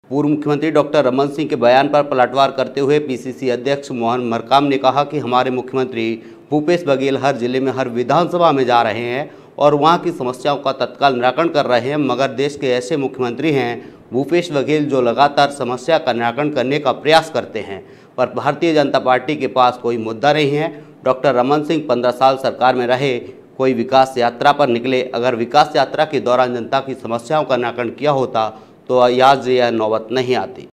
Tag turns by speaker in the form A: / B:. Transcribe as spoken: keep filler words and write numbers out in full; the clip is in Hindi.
A: पूर्व मुख्यमंत्री डॉक्टर रमन सिंह के बयान पर पलटवार करते हुए पीसीसी अध्यक्ष मोहन मरकाम ने कहा कि हमारे मुख्यमंत्री भूपेश बघेल हर जिले में हर विधानसभा में जा रहे हैं और वहां की समस्याओं का तत्काल निराकरण कर रहे हैं, मगर देश के ऐसे मुख्यमंत्री हैं भूपेश बघेल जो लगातार समस्या का निराकरण करने का प्रयास करते हैं, पर भारतीय जनता पार्टी के पास कोई मुद्दा नहीं है। डॉक्टर रमन सिंह पंद्रह साल सरकार में रहे, कोई विकास यात्रा पर निकले। अगर विकास यात्रा के दौरान जनता की समस्याओं का निराकरण किया होता तो आज यह नौबत नहीं आती।